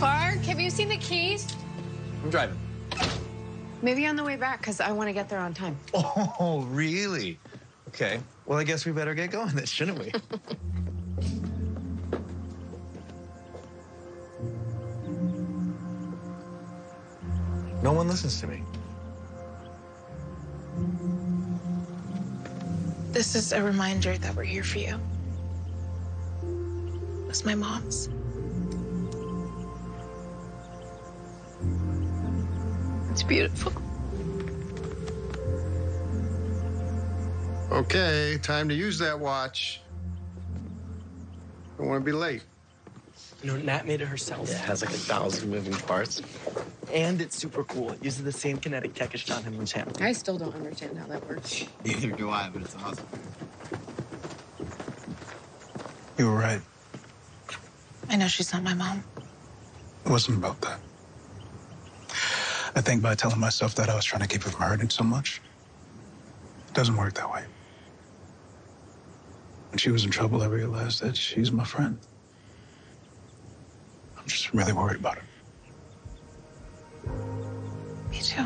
Clark, have you seen the keys? I'm driving. Maybe on the way back, because I want to get there on time. Oh, really? Okay. Well, I guess we better get going then, shouldn't we? No one listens to me. This is a reminder that we're here for you. It's my mom's. It's beautiful. Okay, time to use that watch. Don't want to be late. You know, Nat made it herself. It has like 1,000 moving parts. And it's super cool. It uses the same kinetic tech as John Henry's hammer. I still don't understand how that works. Neither do I, but it's awesome. You were right. I know she's not my mom. It wasn't about that. I think by telling myself that I was trying to keep her from hurting so much. It doesn't work that way. When she was in trouble, I realized that she's my friend. I'm just really worried about her. Me too.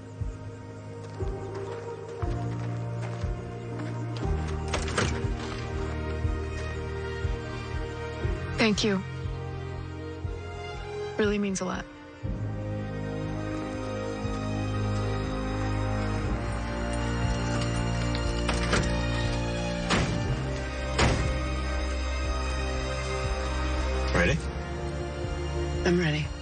Thank you. Really means a lot. Ready? I'm ready.